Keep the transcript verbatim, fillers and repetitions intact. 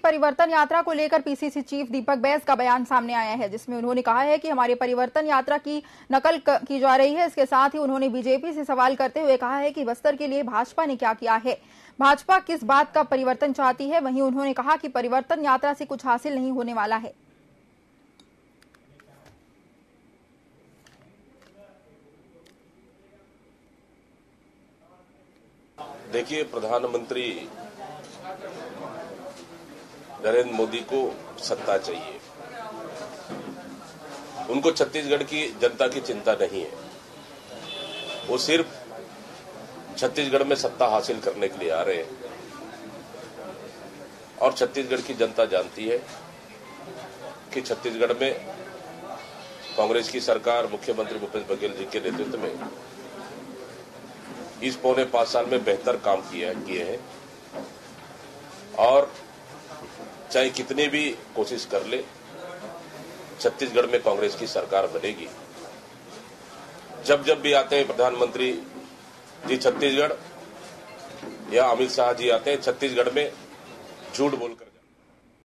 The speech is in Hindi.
परिवर्तन यात्रा को लेकर पीसीसी चीफ दीपक बैस का बयान सामने आया है, जिसमें उन्होंने कहा है कि हमारी परिवर्तन यात्रा की नकल की जा रही है। इसके साथ ही उन्होंने बीजेपी से सवाल करते हुए कहा है कि बस्तर के लिए भाजपा ने क्या किया है, भाजपा किस बात का परिवर्तन चाहती है। वहीं उन्होंने कहा कि परिवर्तन यात्रा से कुछ हासिल नहीं होने वाला है। देखिए, प्रधानमंत्री नरेंद्र मोदी को सत्ता चाहिए। उनको छत्तीसगढ़ की जनता की चिंता नहीं है। वो सिर्फ छत्तीसगढ़ में सत्ता हासिल करने के लिए आ रहे हैं और छत्तीसगढ़ की जनता जानती है कि छत्तीसगढ़ में कांग्रेस की सरकार मुख्यमंत्री भूपेश बघेल जी के नेतृत्व में इस पौने पांच साल में बेहतर काम किया किए हैं और चाहे कितनी भी कोशिश कर ले, छत्तीसगढ़ में कांग्रेस की सरकार बनेगी। जब जब भी आते हैं प्रधानमंत्री जी छत्तीसगढ़ या अमित शाह जी आते हैं छत्तीसगढ़ में झूठ बोलकर